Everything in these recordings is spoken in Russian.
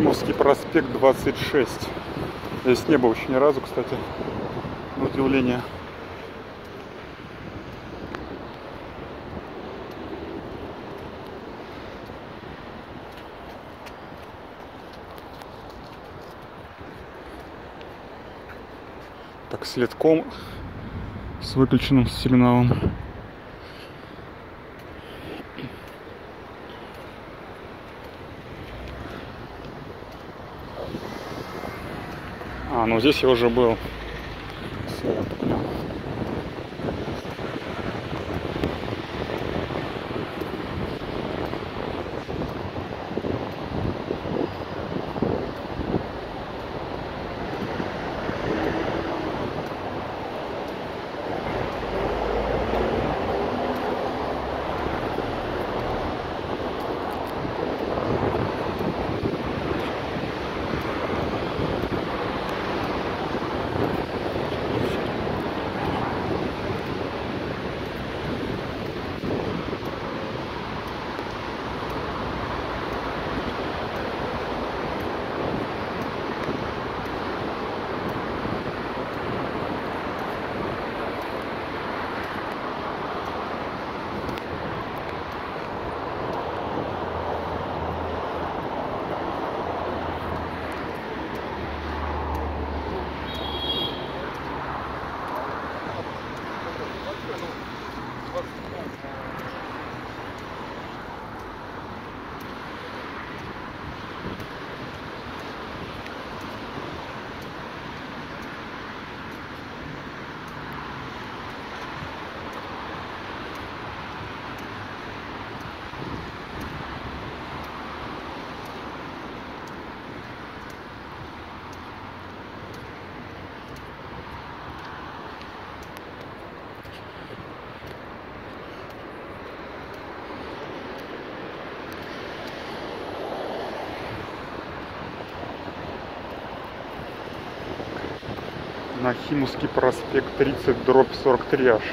Нахимовский проспект 26. Я здесь не был еще ни разу, кстати, на удивление. Так, следком с выключенным сигналом. Ну здесь я уже был. Нахимовский проспект 30/43 аж.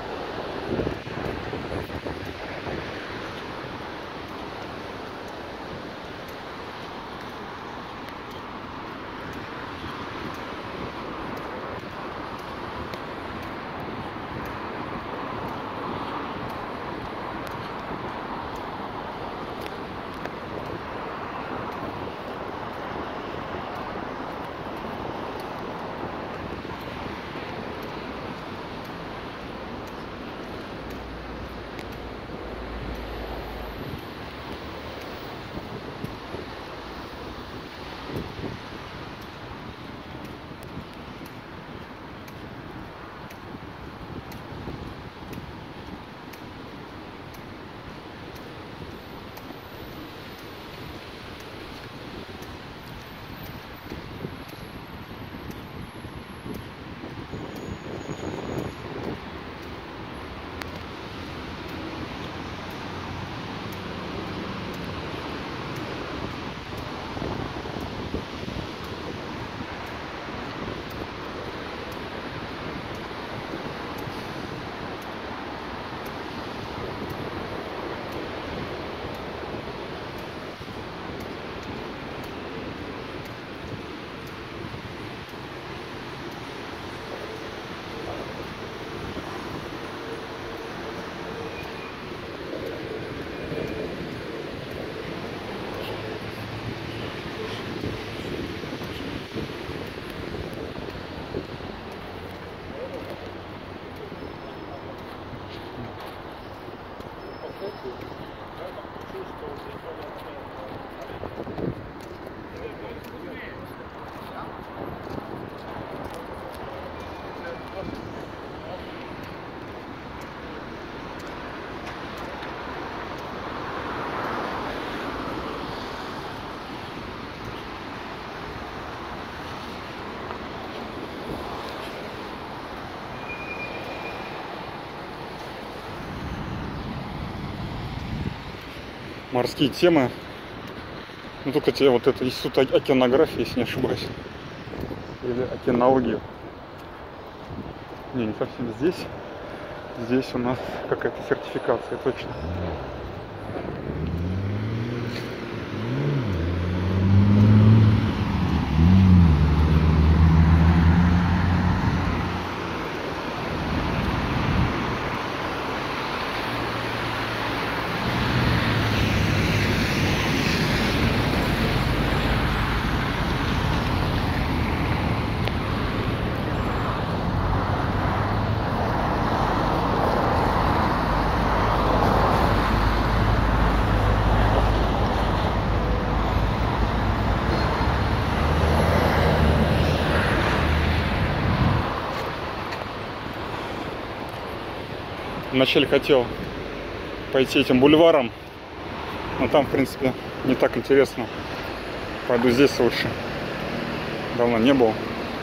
Морские темы. Ну, только тебе вот это институт океанографии, если не ошибаюсь. Или океанологию. Не совсем здесь. Здесь у нас какая-то сертификация, точно. Вначале хотел пойти этим бульваром, но там, в принципе, не так интересно. Пойду здесь лучше. Давно не был.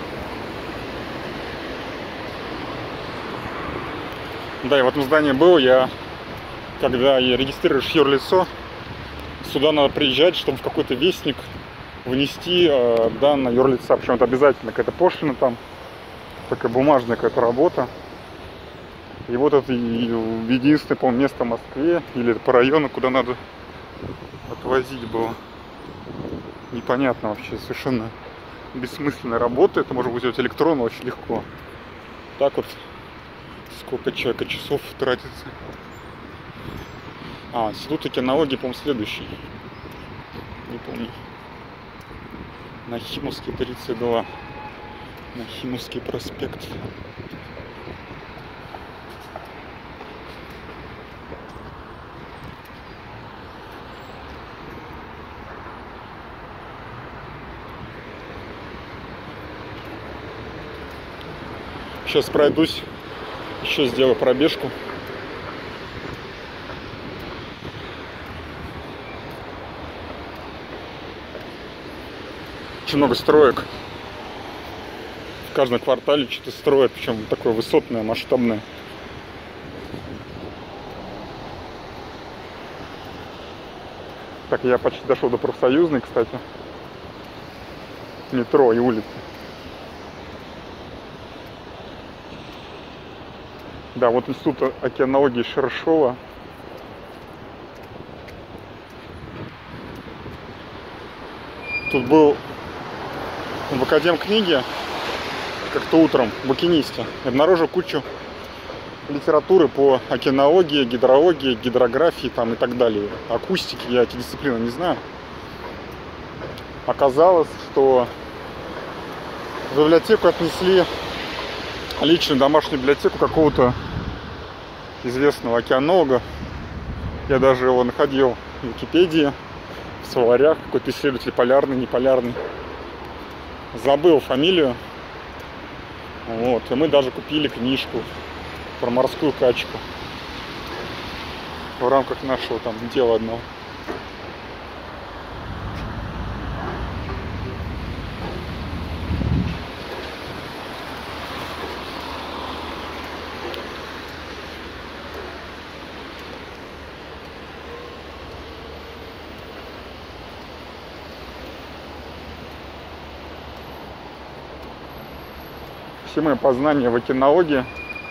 Да, и в этом здании был я, когда регистрируешь юрлицо, сюда надо приезжать, чтобы в какой-то вестник внести данные юрлица. Причем это обязательно какая-то пошлина там, такая бумажная какая-то работа. И вот это единственное, по-моему, место в Москве или по району, куда надо отвозить было. Непонятно вообще, совершенно бессмысленная работа. Это можно сделать электронно очень легко. Так вот, сколько человека часов тратится. Институт океанологии, по-моему, следующий. Не помню. Нахимовский 32. Нахимовский проспект. Сейчас пройдусь, еще сделаю пробежку. Очень много строек. В каждом квартале что-то строят, причем такое высотное, масштабное. Так, я почти дошел до Профсоюзной, кстати. Метро и улицы. Да, вот институт океанологии Шершова. Тут был в Академкниге как-то утром, в Букинисте, обнаружил кучу литературы по океанологии, гидрологии, гидрографии там и так далее. Акустики, я эти дисциплины не знаю. Оказалось, что в библиотеку отнесли личную домашнюю библиотеку какого-то известного океанолога. Я даже его находил в Википедии, в словарях, какой-то исследователь полярный, неполярный. Забыл фамилию. Вот. И мы даже купили книжку про морскую качку в рамках нашего там дела одного. Все мои познания в океанологии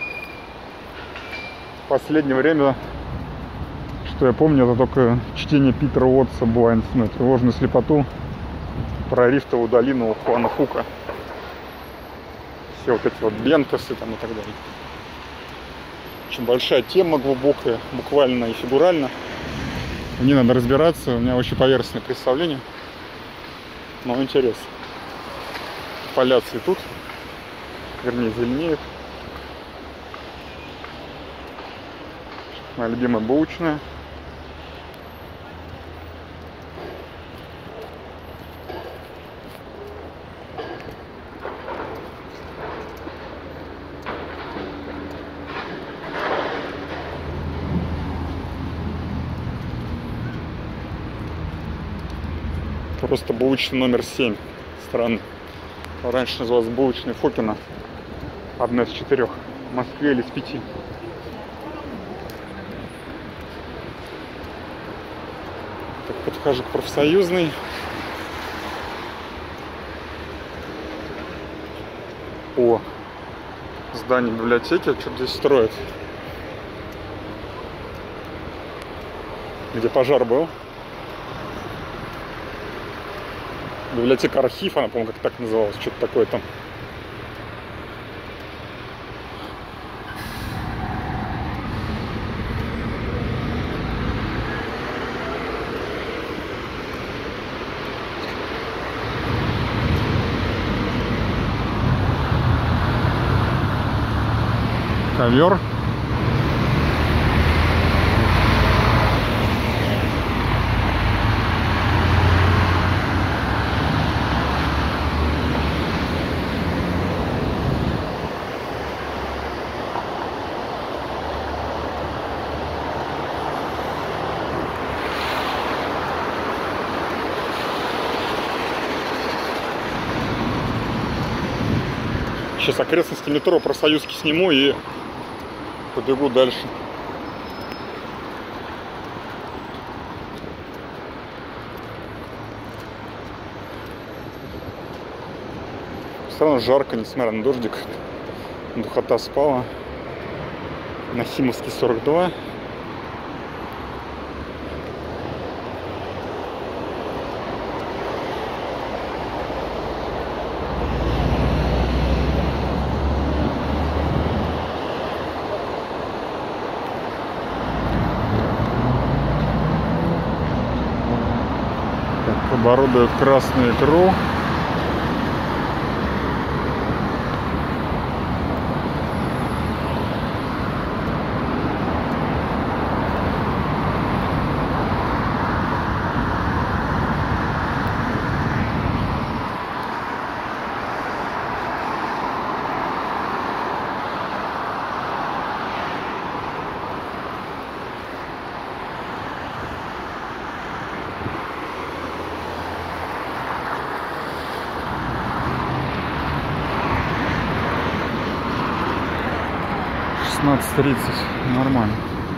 в последнее время, что я помню, это только чтение Питера Уотса «Blind Snake», «Тревожную слепоту», про рифтовую долину Хуана Хука. Все вот эти вот бентосы там и так далее. Очень большая тема, глубокая, буквально и фигурально. В ней надо разбираться, у меня очень поверхностное представление, но интересно. Поля цветут. Вернее, зеленеет. Моя любимая булочная. Просто булочный номер 7. Странно. Раньше называлась булочная Фокина. Одна из 4. В Москве или из 5. Так, подхожу к Профсоюзной. О, здание библиотеки. Что-то здесь строят. Где пожар был. Библиотека архив, она, по-моему, как так называлась. Что-то такое там. Ковер. Сейчас окрестности метро Профсоюзки сниму и побегу дальше. Все равно жарко, несмотря на дождик. Духота спала. На Химовске 42. Оборудуют красную икру. .30, нормально.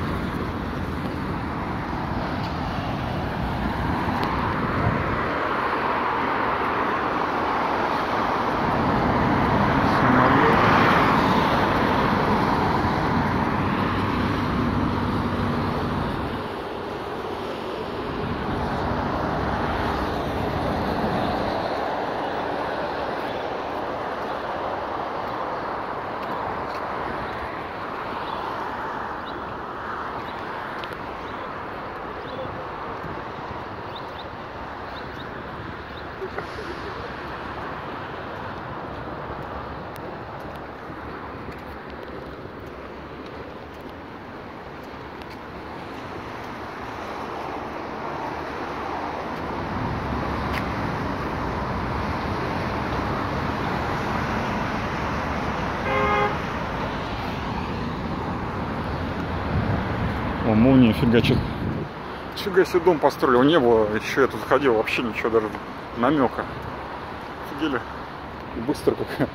О, молния, фига, фига себе дом построили. Не было, еще я тут ходил, вообще ничего, даже намека. Офигели. Быстро как.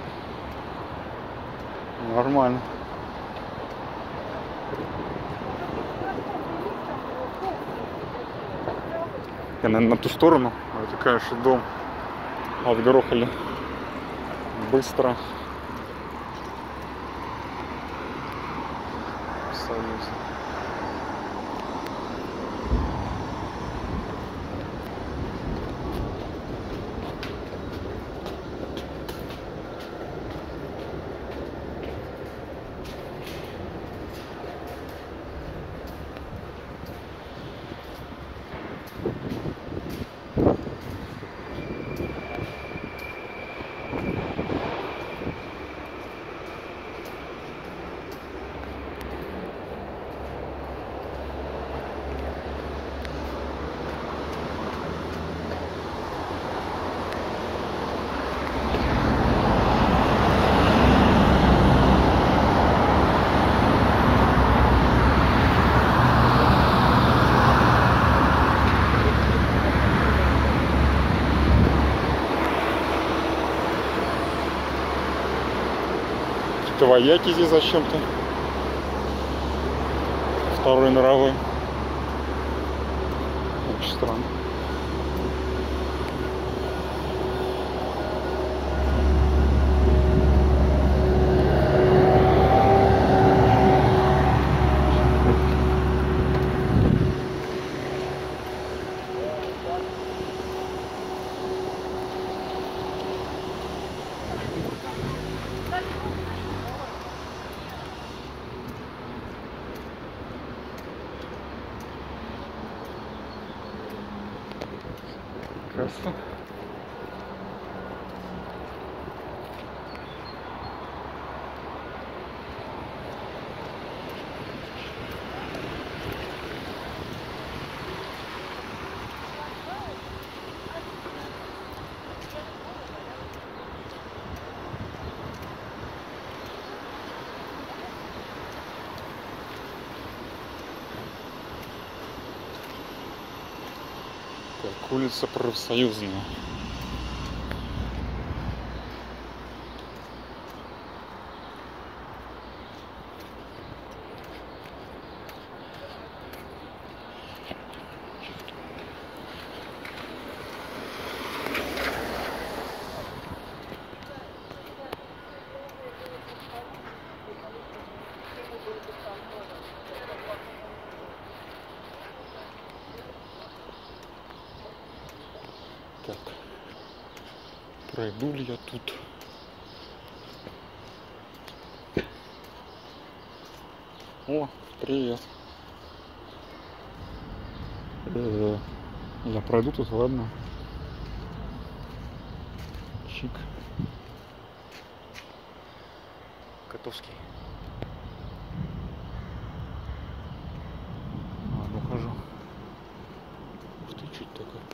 Нормально. Я, наверное, на ту сторону. Это, конечно, дом отгрохали. Быстро. Союз. Вояки здесь зачем-то. Второй мировой. Очень странно. Красота. Так, улица Профсоюзная. Пройду ли я тут? О, привет. Я пройду тут, ладно. Чик. Котовский. Ладно, ухожу. Ух ты, что это такое?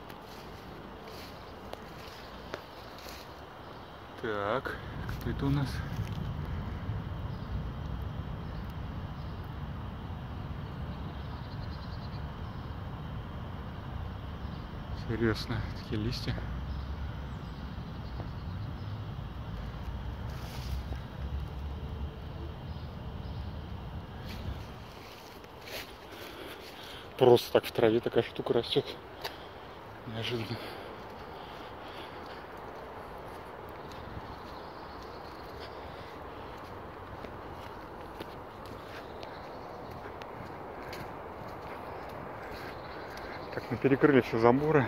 Так, кто это у нас? Интересно, такие листья. Просто так в траве такая штука растет. Неожиданно. Так, мы перекрыли все заборы.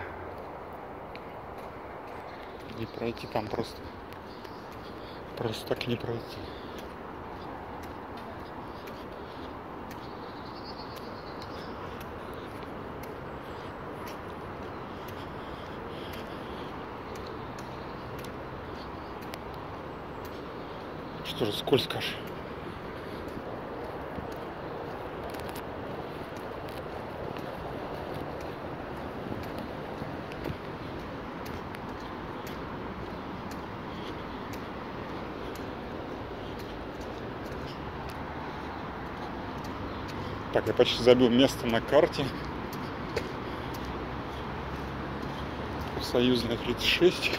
И пройти там просто так не пройти. Что же, скользко аж. Так, я почти забил место на карте. Союзная 36.